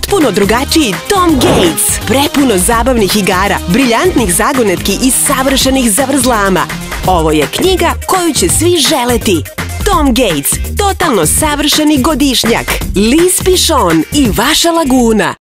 potpuno drugačiji Tom Gates. Prepuno zabavnih igara, briljantnih zagonetki i savršenih zavrzlama. Ovo je knjiga koju će svi želeti. Tom Gates, totalno savršeni godišnjak. Liz Pišon i vaša laguna.